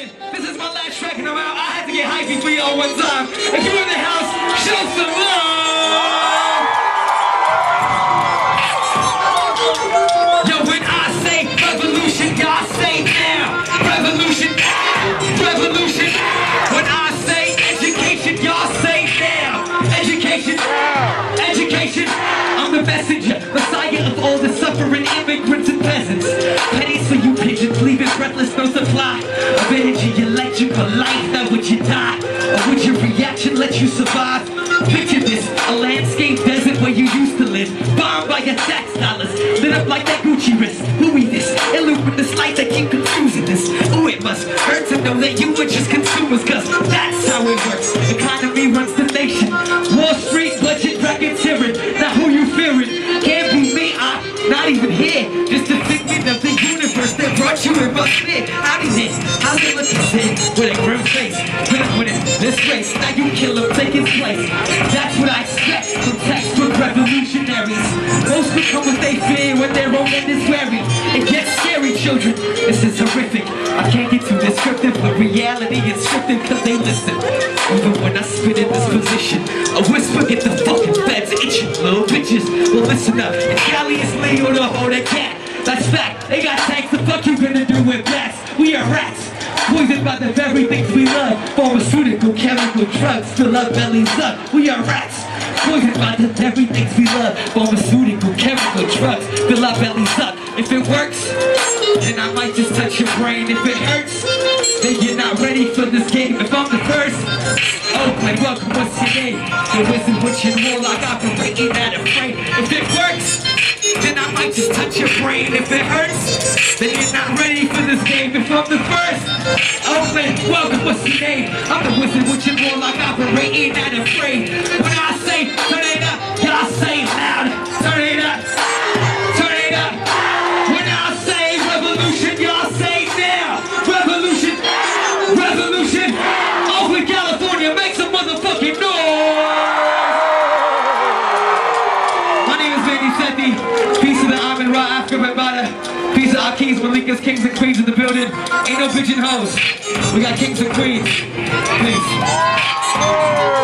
building. This is my last track and I'm out. I had to get hypey for y'all one time. If you're in the house, show some love. Yo, when I say revolution, y'all say now. Revolution, revolution. When I say education, y'all say now. Education, education. I'm the messenger, messiah of all the suffering immigrants and peasants. Pennies for you pigeons, leaving breathless, no supply of energy, electrical light. Now would you die, or would your reaction let you survive? Picture this, a landscape desert where you used to live, bombed by your tax dollars, lit up like that Gucci wrist. Louis this, illuminous light that keep confusing this. Ooh, it must hurt to know that you were just consumers, cause that's how it works. Economy runs the nation. Wall Street budget racketeering. Now who you fearing? Can't be me, I'm not even here. Just a figment of the universe that brought you in my sphere. How did this? How they look at it with a grim face? Put up with it, this race. Now you kill him, take his place. That's what I expect from textbook revolutionaries. Most become what they fear when their own end is wary. It gets scary, children. This is horrific. I can't get too descriptive, but reality is scripted cause they listen. Even when I spit in this position, a whisper get the fucking feds itching. Little bitches, well listen up. And Cali is legal to hold a cat. That's fact. They got tanks, the fuck you gonna do with bats? We are rats. Poisoned by the very things we love. Pharmaceutical, chemical drugs fill our bellies up. We are rats. Poisoned by the very things we love. Pharmaceutical, chemical drugs fill our bellies up. If it works, then I might just touch your brain. If it hurts, then you're not ready for this game. If I'm the first, Oakland, welcome, what's your name? The wizard, witch, and warlock operating at a frame. If it works, then I might just touch your brain. If it hurts, then you're not ready for this game. If I'm the first, Oakland, welcome, what's your name? I'm the wizard, witch, and warlock operating at a frame. When I say turn it up, y'all say loud. Turn it up, turn it up. When I say revolution, y'all say now. Revolution, revolution. Oakland, California, make some motherfucking noise. My name is Manny Sethi. Piece of the Amin Ra Africa Bambata. Piece of our kings, Malikas, kings and queens in the building. Ain't no pigeonholes. We got kings and queens. Please.